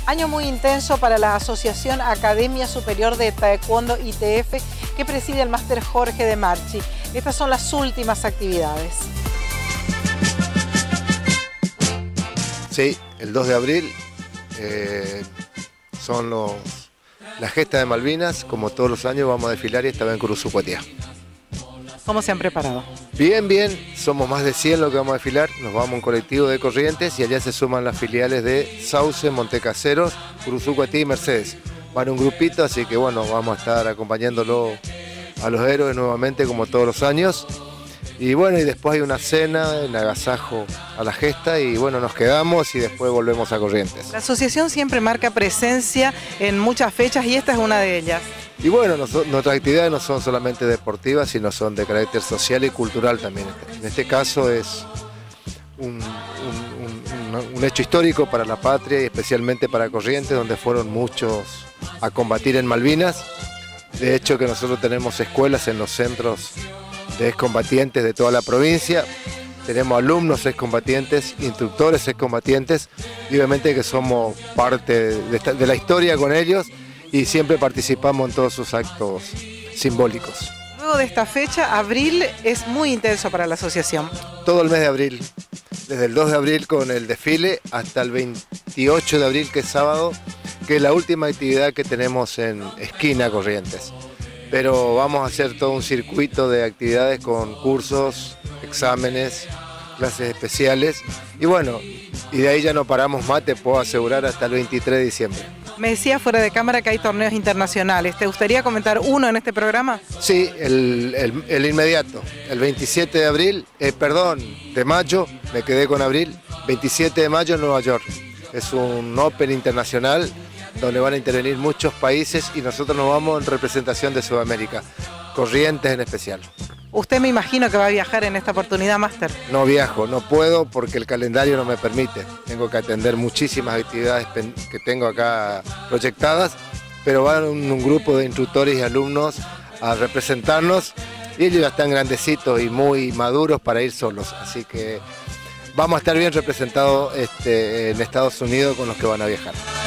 Año muy intenso para la Asociación Academia Superior de Taekwondo ITF que preside el máster Jorge de Marchi. Estas son las últimas actividades. Sí, el 2 de abril son las gestas de Malvinas. Como todos los años vamos a desfilar y esta vez en Curuzucuatiá. ¿Cómo se han preparado? Bien, bien, somos más de 100 los que vamos a desfilar, nos vamos en colectivo de Corrientes y allá se suman las filiales de Sauce, Montecaseros, Curuzucuatí y Mercedes. Van un grupito, así que bueno, vamos a estar acompañándolo a los héroes nuevamente como todos los años. Y bueno, y después hay una cena en agasajo a la gesta y bueno, nos quedamos y después volvemos a Corrientes. La asociación siempre marca presencia en muchas fechas y esta es una de ellas. Y bueno, nuestras actividades no son solamente deportivas, sino son de carácter social y cultural también. En este caso es un hecho histórico para la patria y especialmente para Corrientes, donde fueron muchos a combatir en Malvinas. De hecho que nosotros tenemos escuelas en los centros de excombatientes de toda la provincia. Tenemos alumnos excombatientes, instructores excombatientes y obviamente que somos parte de la historia con ellos. Y siempre participamos en todos sus actos simbólicos. Luego de esta fecha, abril es muy intenso para la asociación. Todo el mes de abril, desde el 2 de abril con el desfile hasta el 28 de abril, que es sábado, que es la última actividad que tenemos en Esquina Corrientes. Pero vamos a hacer todo un circuito de actividades con cursos, exámenes, clases especiales. Y bueno, y de ahí ya no paramos más, te puedo asegurar, hasta el 23 de diciembre. Me decía fuera de cámara que hay torneos internacionales. ¿Te gustaría comentar uno en este programa? Sí, el inmediato. El 27 de abril, de mayo, me quedé con abril. 27 de mayo en Nueva York. Es un Open internacional donde van a intervenir muchos países y nosotros nos vamos en representación de Sudamérica. Corrientes en especial. Usted me imagino que va a viajar en esta oportunidad, máster. No viajo, no puedo porque el calendario no me permite. Tengo que atender muchísimas actividades que tengo acá proyectadas, pero van un grupo de instructores y alumnos a representarnos y ellos ya están grandecitos y muy maduros para ir solos. Así que vamos a estar bien representados en Estados Unidos con los que van a viajar.